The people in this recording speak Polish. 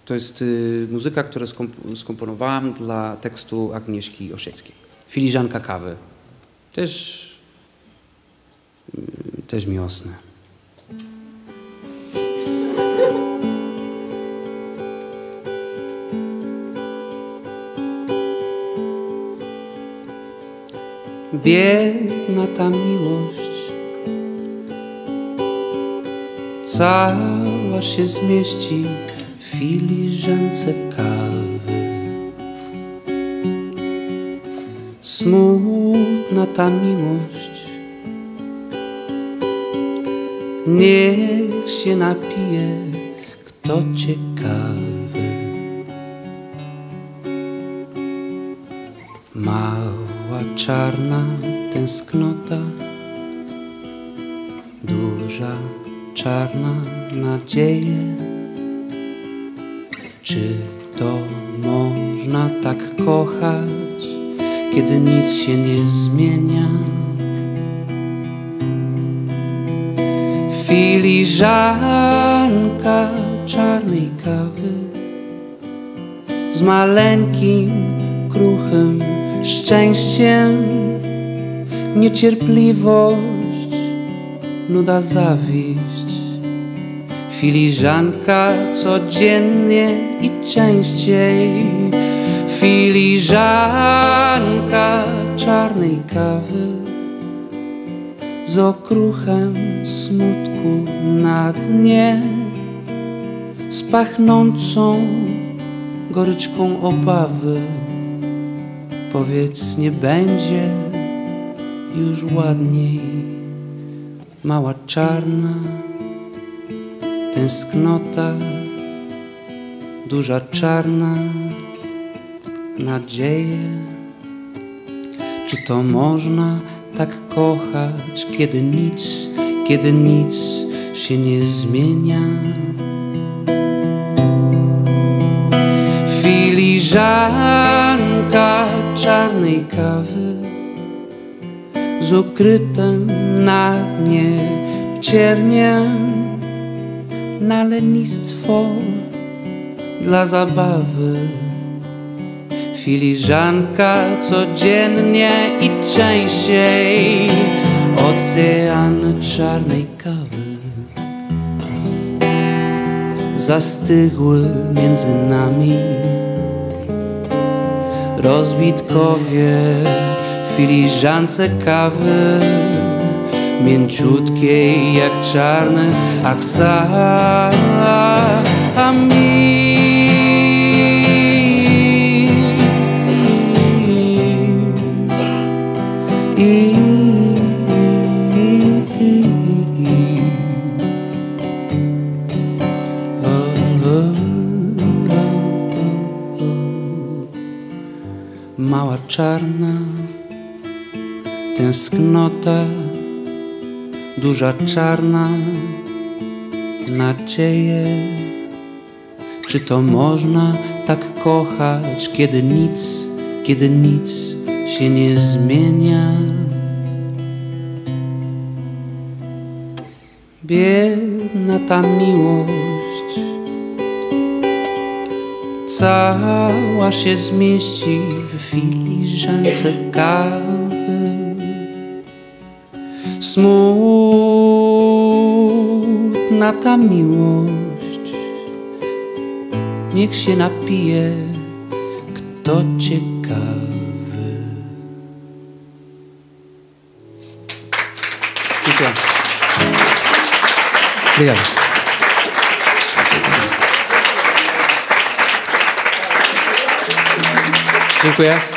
To jest muzyka, którą skomponowałam dla tekstu Agnieszki Osieckiej. Filiżanka kawy. Też miłosne. Biedna ta miłość, cała się zmieści w filiżance kawy. Smutna ta miłość, niech się napije kto ciekawy. Mała czarna tęsknota, duża czarna nadzieja. Czy to można tak kochać, kiedy nic się nie zmienia? Filiżanka czarnej kawy z maleńkim, kruchym szczęściem, niecierpliwość, nuda, zawiść. Filiżanka codziennie i częściej. Filiżanka czarnej kawy z okruchem smutku na dnie, z pachnącą goryczką obawy. Powiedz, nie będzie już ładniej. Mała czarna tęsknota, duża czarna nadzieja. Czy to można tak kochać, kiedy nic się nie zmienia? Filiżanka czarnej kawy z ukrytym na dnie cierniem, na lenistwo dla zabawy. Filiżanka codziennie i częściej. Ocean czarnej kawy zastygły między nami. Rozbitkowie w filiżance kawy, mięciutkiej jak czarny aksamit. Mała czarna tęsknota, duża czarna nadzieja. Czy to można tak kochać, kiedy nic się nie zmienia? Biedna ta miłość, cała się zmieści w filiżance kawy. Smutna ta miłość, niech się napije kto ciekawy. Dziękuję. Obrigado. Dziękuję.